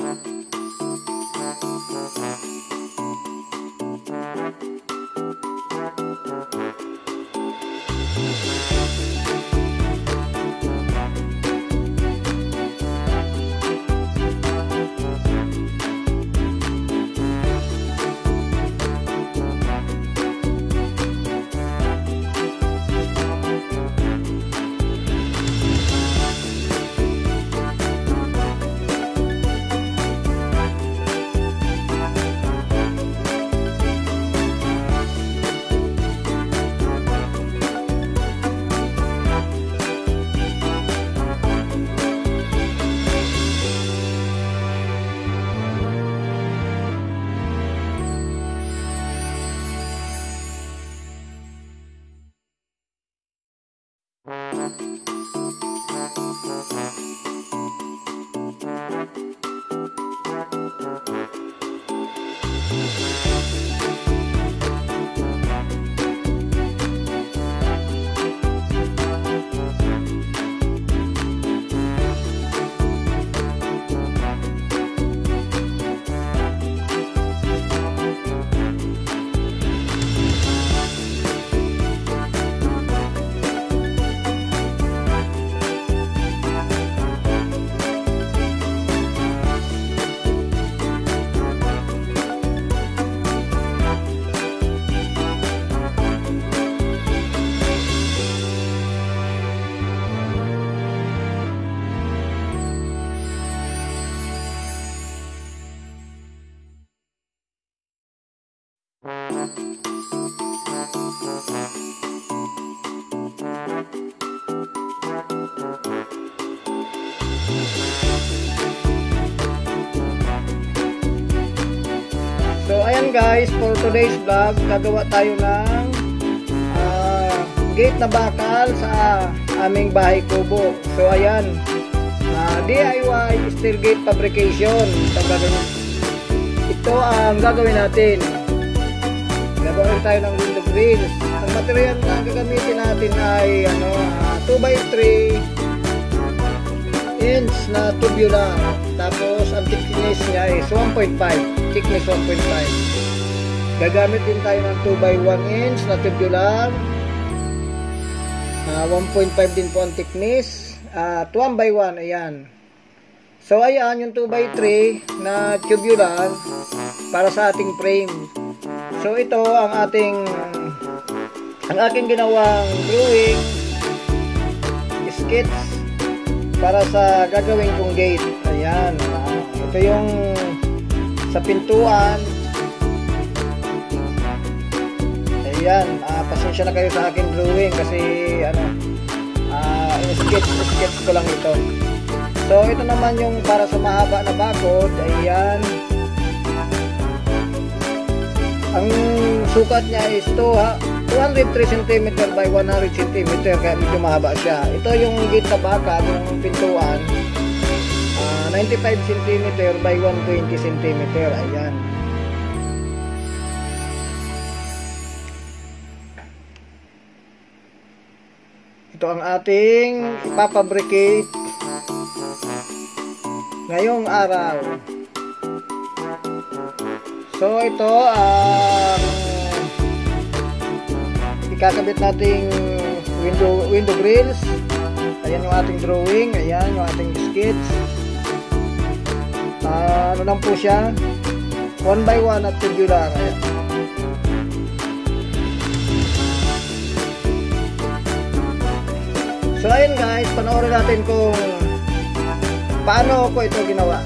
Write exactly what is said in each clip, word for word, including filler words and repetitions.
Ayan guys, for today's vlog, gagawa tayo ng uh, gate na bakal sa aming bahay kubo. So ayan, uh, D I Y steel gate fabrication. Ito ang gagawin, ito ang gagawin natin. Gagawin tayo ng window grills. Ang material na gagamitin natin ay ano, uh, two by three inch na tubular. Tapos ang thickness niya is one point five. Thickness one point five. Gagamit din tayo ng two by one inch na tubular. Uh, one point five din po ang thickness. At uh, one by one, ayan. So ayan, yung two by three na tubular para sa ating frame. So ito ang ating ang aking ginawang drawing sketch para sa gagawin kong gate. Ayan. Uh, ito yung sa pintuan. Ayan, uh, pasensya na kayo sa akin drawing kasi ano, uh, sketch sketch ko lang ito. So ito naman yung para sa mahaba na bakod. Ayan, ang sukat niya is two hundred three centimeters by one hundred centimeters, kaya medyo mahaba siya. Ito yung gate na bakal, yung pintuan, uh, ninety-five centimeters by one hundred twenty centimeters. Ayan. Ito ang ating ipapabricate ngayong araw. So ito ang ikakabit nating window window grills. Ayan yung ating drawing, ayan yung ating sketch. Uh, ano lang po siya, one by one at tubular. Ayan. So ayun guys, panoorin natin kung paano ko ito ginawa.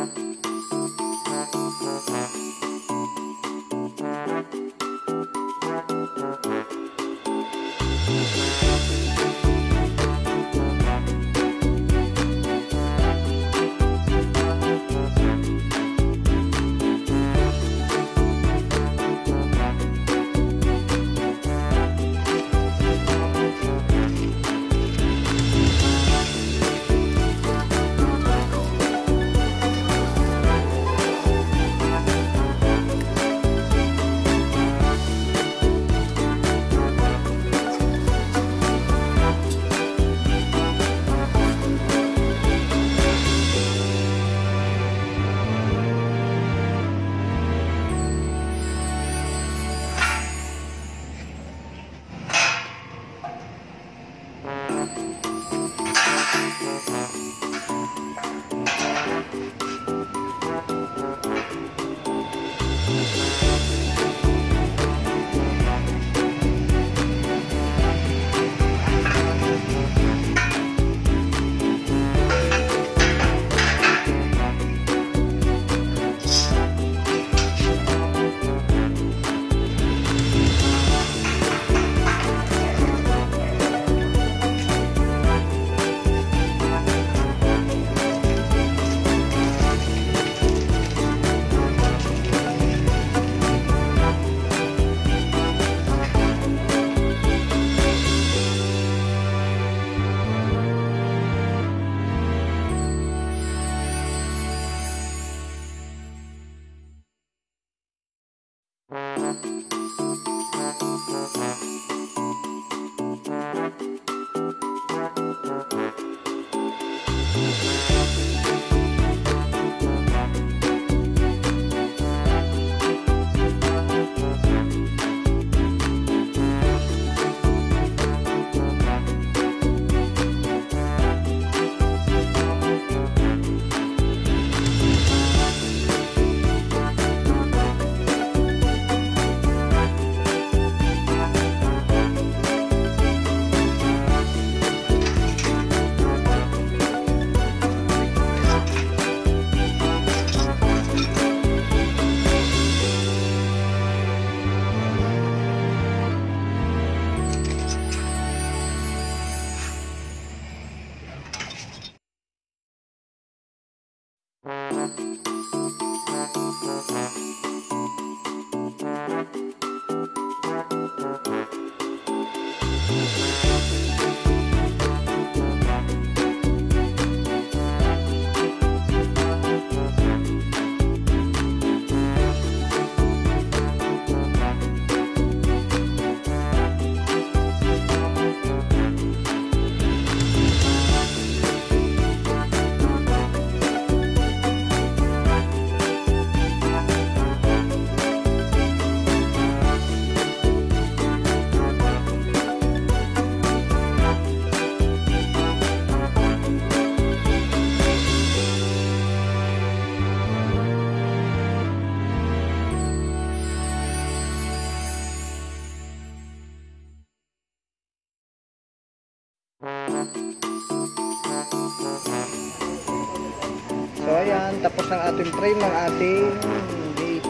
So ayan, tapos ng ating frame ng ating gate.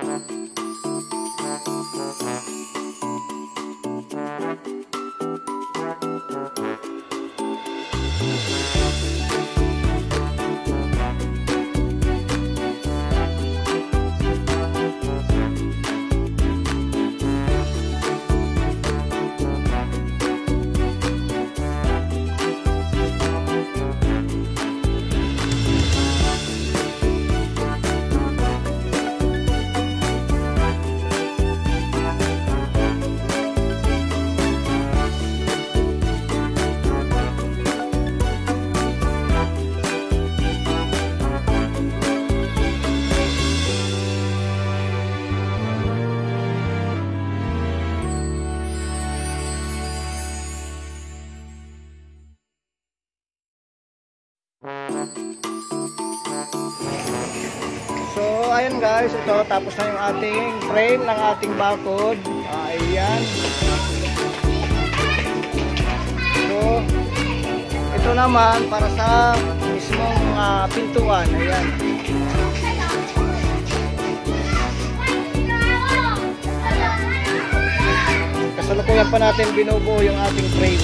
So ayan guys, ito tapos na yung ating frame ng ating bakod. Ah, ayan. So ito naman para sa mismong uh, pintuan. Ayan. Kasalukuyan pa natin binubuo yung ating frame.